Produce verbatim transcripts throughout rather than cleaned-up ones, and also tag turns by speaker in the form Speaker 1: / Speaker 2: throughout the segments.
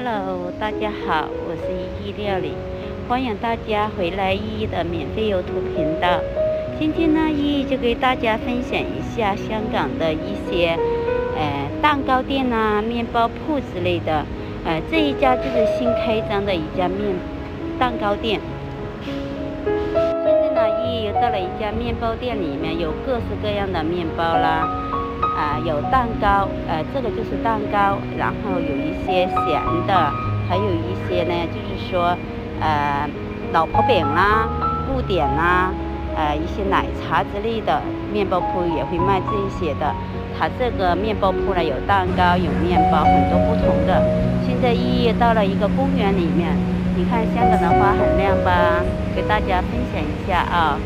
Speaker 1: Hello， 大家好，我是依依料理，欢迎大家回来依依的免费YouTube频道。今天呢，依依就给大家分享一下香港的一些呃蛋糕店啊、面包铺之类的。呃，这一家就是新开张的一家面蛋糕店。现在呢，依依又到了一家面包店里面，有各式各样的面包啦。啊、呃，有蛋糕，呃，这个就是蛋糕，然后有一些咸的，还有一些呢，就是说，呃，老婆饼啦、布点啦，呃，一些奶茶之类的，面包铺也会卖这些的。它这个面包铺呢，有蛋糕，有面包，很多不同的。现在依依到了一个公园里面，你看香港的花很亮吧？给大家分享一下啊。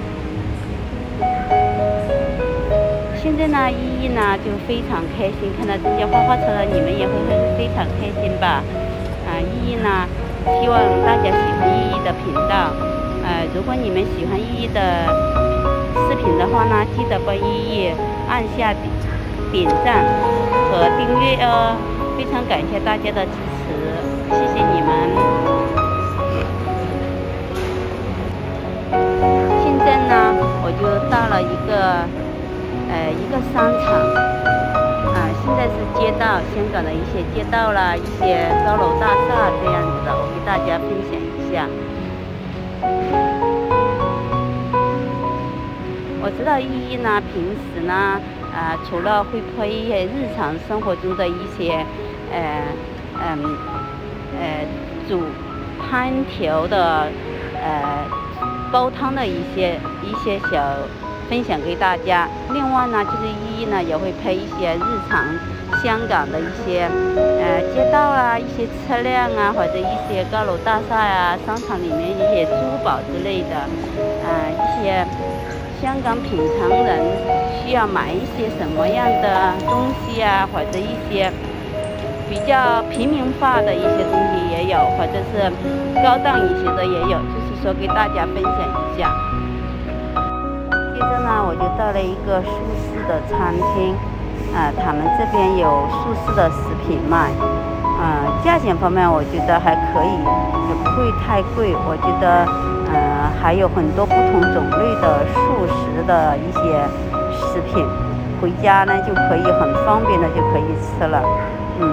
Speaker 1: 现在呢，依依呢就非常开心，看到这些花花草草，你们也会非常开心吧？啊，依依呢，希望大家喜欢依依的频道。呃，如果你们喜欢依依的视频的话呢，记得帮依依按下点点赞和订阅哦，非常感谢大家的支持，谢谢你们。现在呢，我就到了一个。呃，一个商场，啊、呃，现在是街道，香港的一些街道啦，一些高楼大厦这样子的，我给大家分享一下。我知道依依呢，平时呢，啊、呃，除了会拍一些日常生活中的一些，呃，嗯，呃，煮汤条的，呃，煲汤的一些一些小。分享给大家。另外呢，就是依依呢也会拍一些日常香港的一些呃街道啊、一些车辆啊，或者一些高楼大厦呀、啊、商场里面一些珠宝之类的，啊、呃、一些香港品尝人需要买一些什么样的东西啊，或者一些比较平民化的一些东西也有，或者是高档一些的也有，就是说给大家分享一下。接着呢，我就到了一个素食的餐厅，啊、呃，他们这边有素食的食品卖，啊、呃，价钱方面我觉得还可以，也不会太贵。我觉得，呃，还有很多不同种类的素食的一些食品，回家呢就可以很方便的就可以吃了，嗯。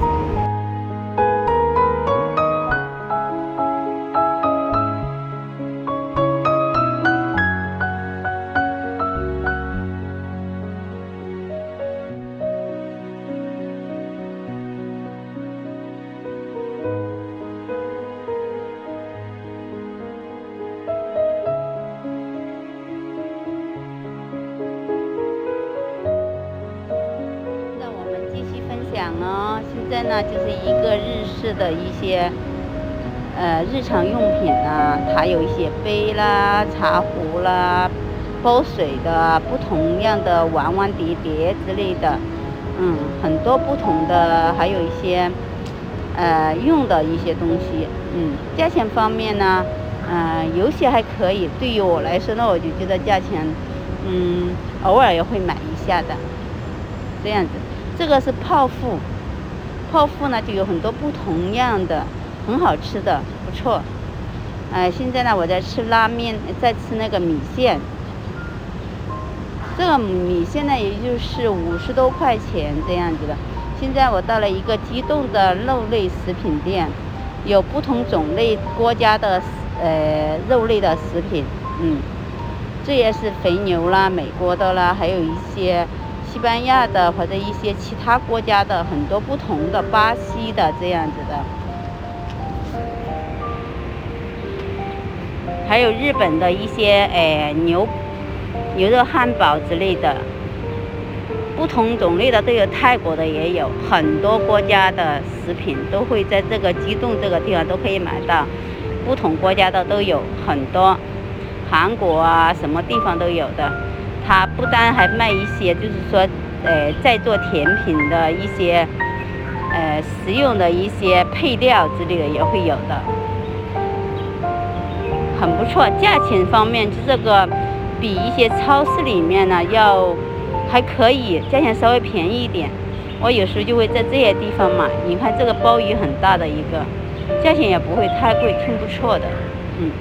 Speaker 1: 讲哦，现在呢就是一个日式的一些呃日常用品啊，还有一些杯啦、茶壶啦、煲水的不同样的碗碗碟碟之类的，嗯，很多不同的，还有一些呃用的一些东西，嗯，价钱方面呢，呃有些还可以，对于我来说呢，我就觉得价钱，嗯，偶尔也会买一下的，这样子。这个是泡芙，泡芙呢就有很多不同样的，很好吃的，不错。呃，现在呢我在吃拉面，在吃那个米线。这个米线呢也就是五十多块钱这样子的。现在我到了一个激动的肉类食品店，有不同种类国家的呃肉类的食品，嗯，这也是肥牛啦、美国的啦，还有一些。西班牙的或者一些其他国家的很多不同的巴西的这样子的，还有日本的一些诶牛牛肉汉堡之类的，不同种类的都有，泰国的也有，很多国家的食品都会在这个激动这个地方都可以买到，不同国家的都有很多，韩国啊什么地方都有的。它不单还卖一些，就是说，呃，在做甜品的一些，呃，食用的一些配料之类的也会有的，很不错。价钱方面，这个比一些超市里面呢要还可以，价钱稍微便宜一点。 我有时候就会在这些地方买。你看这个鲍鱼很大的一个，价钱也不会太贵，挺不错的，嗯。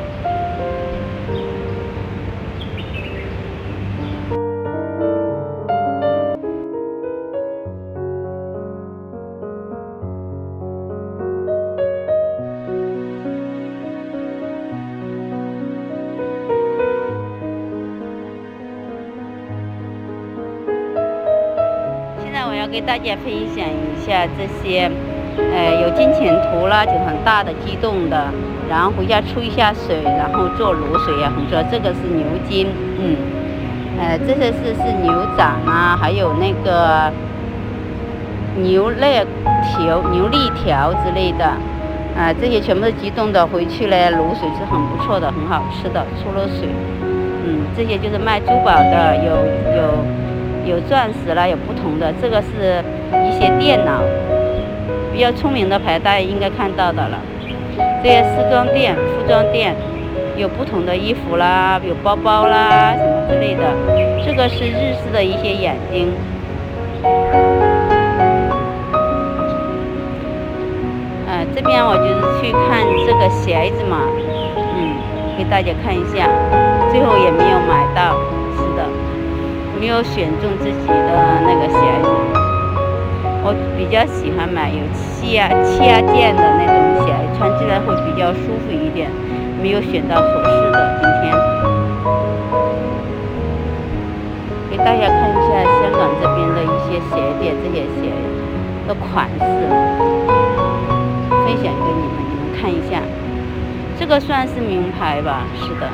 Speaker 1: 我要给大家分享一下这些，呃，有金钱图啦，就很大的激动的，然后回家出一下水，然后做卤水啊，很多。这个是牛筋，嗯，呃，这些是是牛掌啊，还有那个牛肋条、牛肋条之类的，啊、呃，这些全部是激动的，回去嘞卤水是很不错的，很好吃的，出了水，嗯，这些就是卖珠宝的，有有。有钻石啦，有不同的，这个是一些电脑，比较聪明的牌，大家应该看到的了。这些时装店、服装店有不同的衣服啦，有包包啦什么之类的。这个是日式的一些眼睛。呃，这边我就是去看这个鞋子嘛，嗯，给大家看一下，最后也没有买到，是的。没有选中自己的那个鞋子，我比较喜欢买有掐掐件的那种鞋，穿起来会比较舒服一点。没有选到合适的，今天给大家看一下香港这边的一些鞋店，这些鞋的款式，分享给你们，你们看一下。这个算是名牌吧？是的。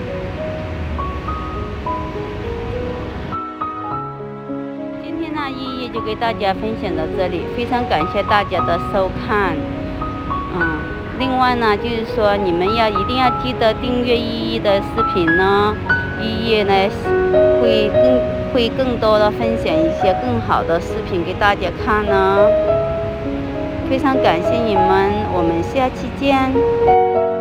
Speaker 1: 那依依就给大家分享到这里，非常感谢大家的收看。嗯，另外呢，就是说你们要一定要记得订阅依依的视频呢，依依呢会更会更多的分享一些更好的视频给大家看呢。非常感谢你们，我们下期见。